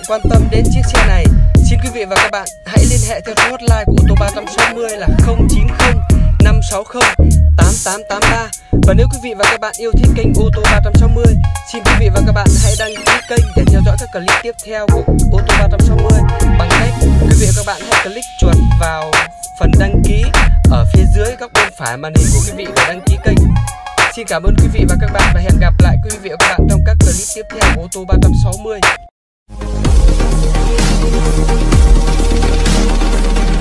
quan tâm đến chiếc xe này, xin quý vị và các bạn hãy liên hệ theo số hotline của ô tô 360 là 090 560 8883. Và nếu quý vị và các bạn yêu thích kênh ô tô 360, xin quý vị và các bạn hãy đăng ký kênh để theo dõi các clip tiếp theo của ô tô 360 bằng cách quý vị và các bạn hãy click chuột vào phần đăng ký ở phía dưới góc bên phải màn hình của quý vị để đăng ký kênh. Xin cảm ơn quý vị và các bạn và hẹn gặp lại quý vị và các bạn trong các clip tiếp theo của ô tô 360.